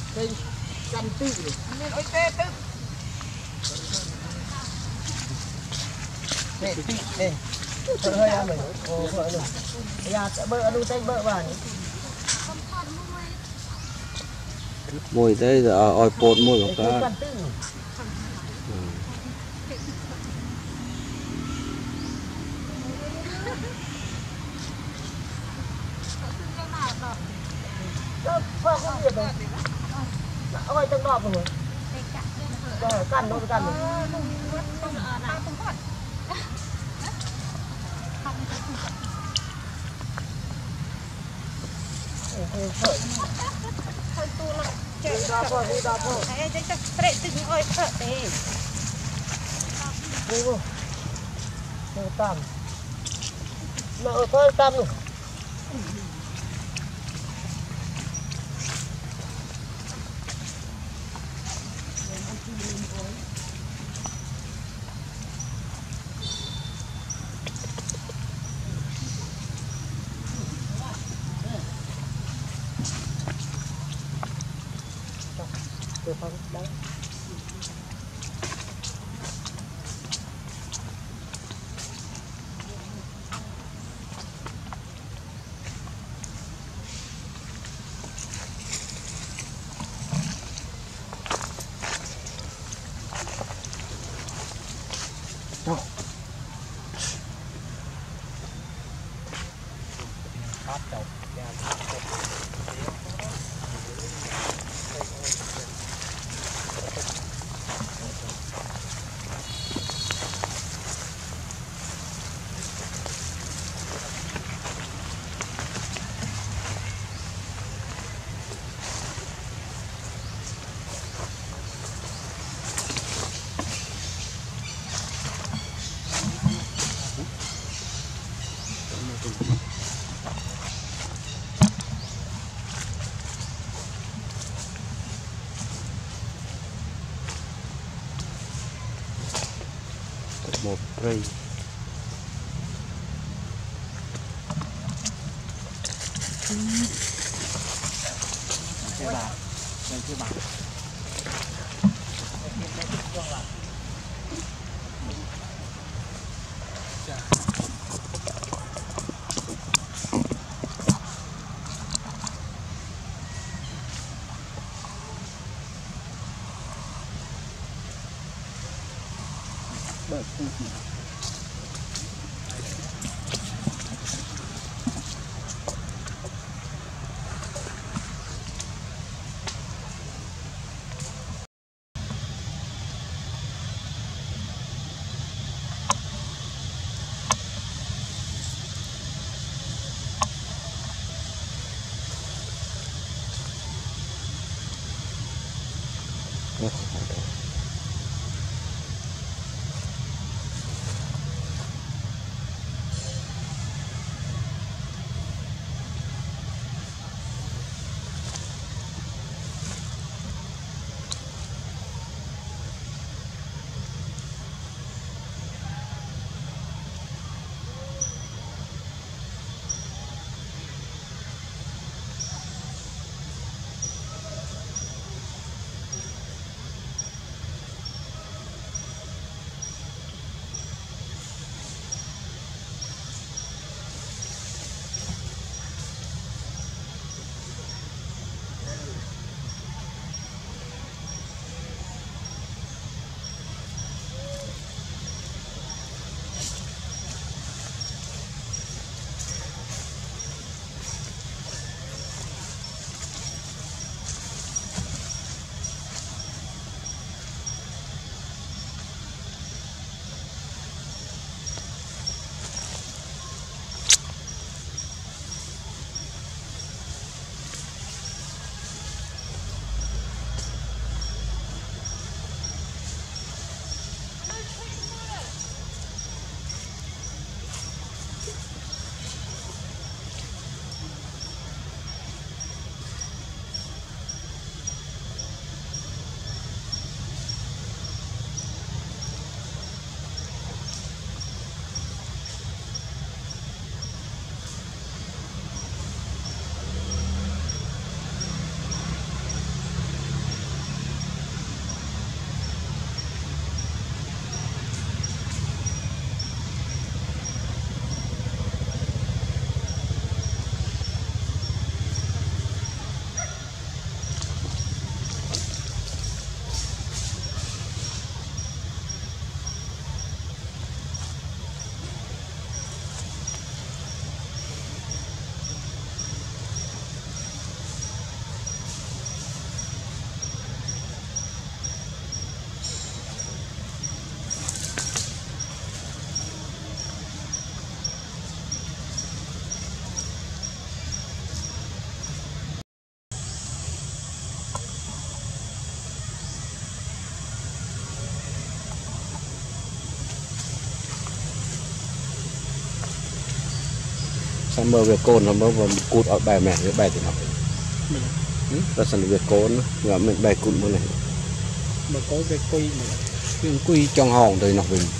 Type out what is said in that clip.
đây chăn tư nên ôi tê tư đây đây thôi hơi ăn mình ô vợ rồi giờ bơ đu tay bơ vào mùi đây là ỏi bột mùi của ta không biết rồi ôi từng đọp rồi rồi căn nó căn rồi thôi tu lại chơi đọp rồi ấy chắc phải từng ơi sợ thế đi vô tam nó thôi tam rồi không đấy một cây xong mơ về côn nó mơ cụt ở bài mẹ cái bài thì nó ta sang về côn và mình bài cụt mơ này mà có cái quy mà quy trong hòn thì nó mình